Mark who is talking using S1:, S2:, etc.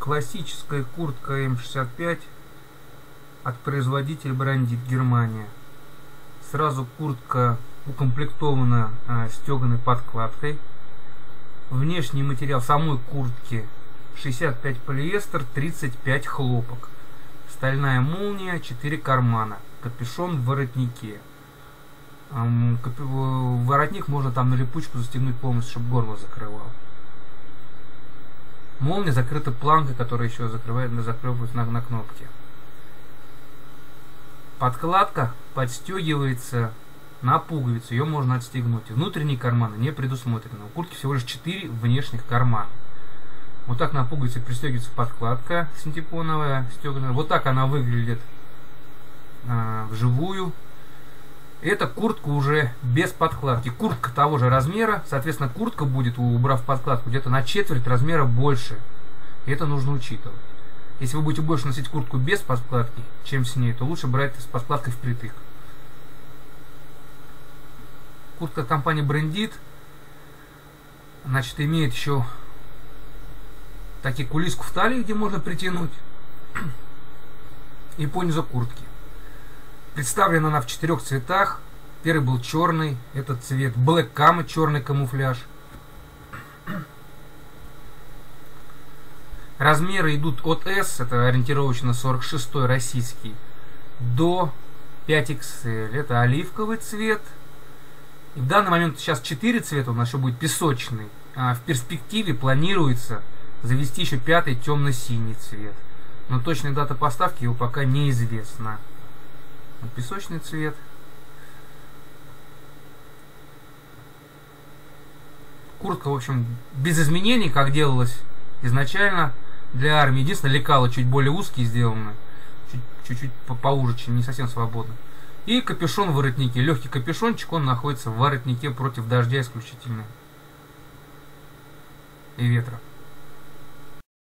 S1: Классическая куртка М65 от производителя Brandit Германия. Сразу куртка укомплектована стеганой подкладкой. Внешний материал самой куртки 65 полиэстер, 35 хлопок. Стальная молния, 4 кармана. Капюшон в воротнике. Воротник можно там на липучку застегнуть полностью, чтобы горло закрывал. Молния закрыта планкой, которая еще закрывается на кнопке. Подкладка подстегивается на пуговицу, ее можно отстегнуть. Внутренние карманы не предусмотрены. У куртки всего лишь 4 внешних кармана. Вот так на пуговице пристегивается подкладка синтепоновая, стеганая. Вот так она выглядит вживую. Эта куртка уже без подкладки. Куртка того же размера, соответственно, куртка будет, убрав подкладку, где-то на четверть размера больше. И это нужно учитывать. Если вы будете больше носить куртку без подкладки, чем с ней, то лучше брать с подкладкой впритык. Куртка компании Brandit, значит, имеет еще такие кулиску в талии, где можно притянуть, и по низу куртки. Представлена она в 4 цветах. Первый был черный, этот цвет Black Camo, черный камуфляж. Размеры идут от S, это ориентировочно 46 российский, до 5XL. Это оливковый цвет. И в данный момент сейчас 4 цвета, у нас еще будет песочный. А в перспективе планируется завести еще 5-й темно-синий цвет. Но точная дата поставки его пока неизвестна. Песочный цвет. Куртка, в общем, без изменений, как делалось изначально для армии. Единственное, лекала чуть более узкие сделаны, чуть-чуть поуже, чем не совсем свободно. И капюшон в воротнике. Легкий капюшончик, он находится в воротнике против дождя исключительно и ветра.